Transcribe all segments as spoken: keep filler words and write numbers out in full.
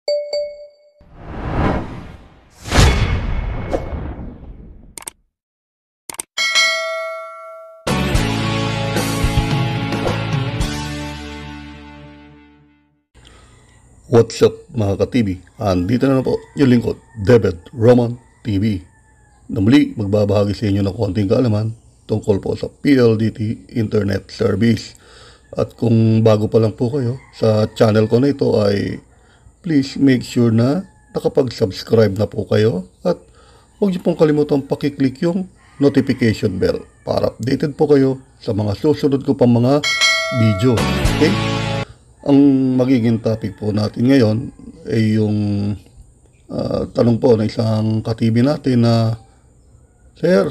What's up mga ka-T V? Andito na, na po yung lingkod, David Roman T V, na muli magbabahagi sa inyo ng konting kaalaman tungkol po sa P L D T Internet Service. At kung bago pa lang po kayo sa channel ko na ito ay please make sure na nakapag-subscribe na po kayo at huwag niyo pong kalimutan pakiclick yung notification bell para updated po kayo sa mga susunod ko pang mga video. Okay? Ang magiging topic po natin ngayon ay yung uh, tanong po ng isang ka-T V natin na, Sir,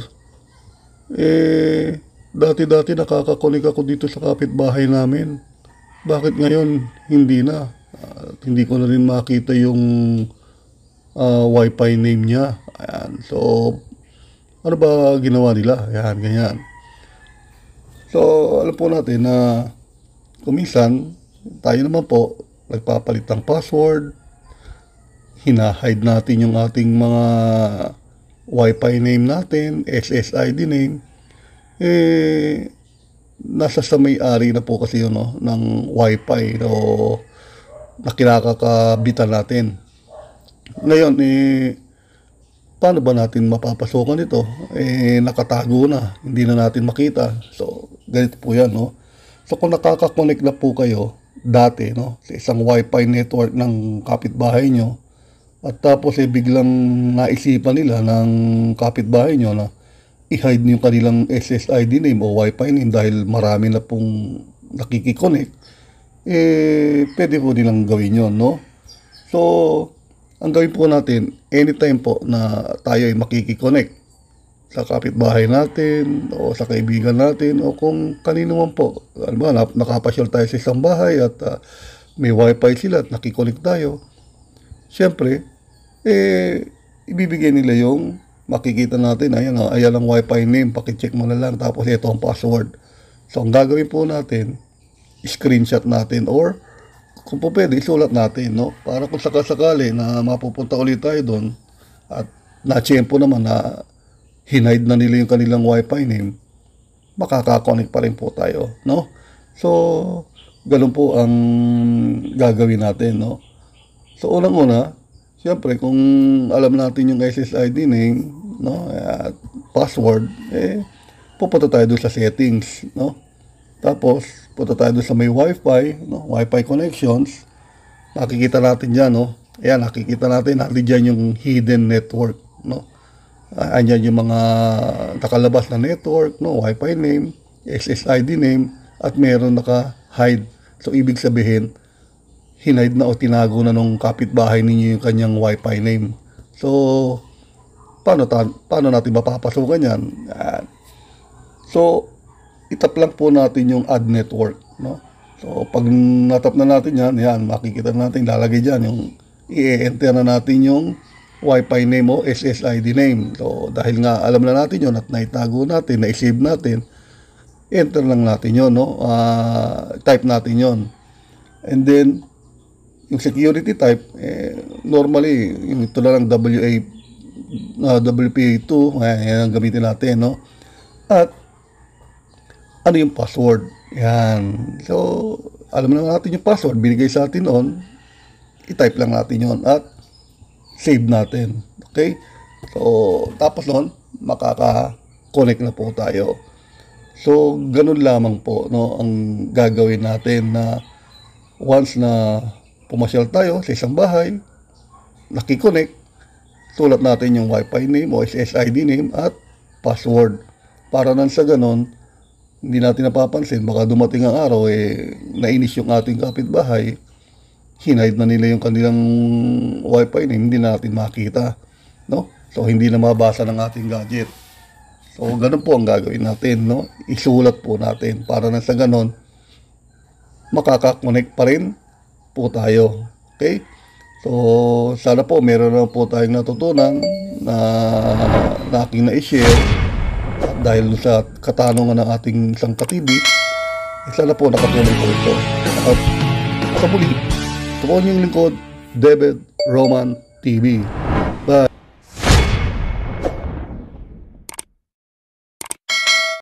eh, dati-dati nakakakonek ako dito sa kapitbahay namin. Bakit ngayon hindi na? Uh, hindi ko na rin makita yung uh, wifi name niya. Ayan. So, ano ba ginawa nila? Ayan, ganyan. So, alam po natin na kuminsan, tayo naman po, nagpapalit ng password, hinahide natin yung ating mga wifi name natin, S S I D name, eh, nasa sa may-ari na po kasi yun, no, ng wifi o na kinakakabitan natin. Ngayon, eh, paano ba natin mapapasokan ito? Eh, nakatago na, hindi na natin makita. So, ganito po yan, no? So, kung nakaka-connect na po kayo, dati, no, sa isang wifi network ng kapitbahay nyo, at tapos eh biglang naisipan nila ng kapitbahay nyo na i-hide yung kanilang S S I D name o wifi name dahil marami na pong nakikiconnect, eh pwede po nilang gawin yon, no? So, ang gawin po natin, anytime po na tayo ay makikiconnect sa kapitbahay natin o sa kaibigan natin o kung kanino man po, ano ba, nakapasyal tayo sa isang bahay at uh, may wifi sila at nakikonek tayo, syempre eh ibibigay nila yung makikita natin, ayan, ayan ang wifi name, pakicheck mo na lang, tapos ito ang password. So ang gagawin po natin, screenshot natin or kung po pwede, isulat natin, no, para kung sakasakali na mapupunta ulit tayo doon at na-tiyempo naman na hinide na nila yung kanilang wifi name, makaka-connect pa rin po tayo, no? So, ganun po ang gagawin natin, no? So, unang-una, siyempre, kung alam natin yung S S I D name, no, at password, eh, pupunta tayo doon sa settings, no? Tapos, punta tayo doon sa may wifi, no? Wifi connections, nakikita natin dyan, no? Ayan, nakikita natin, natin dyan yung hidden network, no? Uh, andyan yung mga nakalabas na network, no, wifi name, S S I D name, at meron naka-hide. So, ibig sabihin, hinide na o tinago na nung kapitbahay ninyo yung kanyang wifi name. So, paano, ta paano natin mapapasukan yan? Uh, so, itap lang po natin yung add network, no? So, pag natap na natin yan, yan, makikita natin, lalagay dyan yung i-enter na natin yung wifi name o S S I D name. So, dahil nga alam na natin yun at naitago natin, na-save natin, enter lang natin yun, no? Uh, type natin yun. And then, yung security type, eh, normally, yung ito na lang W A, uh, W P A two, yan ang gamitin natin, no? At, ano yung password? Yan. So, alam na natin yung password, binigay sa atin noon, i-type lang natin yun. At, save natin. Okay? So, tapos nun, makaka-connect na po tayo. So, ganun lamang po, no, ang gagawin natin na once na pumasyal tayo sa isang bahay, nakikonnect, sulat natin yung wifi name o S S I D name at password. Para nang sa ganun, hindi natin napapansin, baka dumating ang araw, eh, nainis yung ating kapitbahay, hinide na nila yung kanilang wifi name, hindi natin makita, no? So, hindi na mabasa ng ating gadget. So, ganun po ang gagawin natin, no? Isulat po natin para na sa ganun, makaka-connect pa rin po tayo. Okay? So, sana po meron na po tayong natutunan na, na aking na-share dahil sa katanungan ng ating isang ka-T V. Sana po nakatulong po ito. At sa muli, ito po yung lingkod, David Roman T V.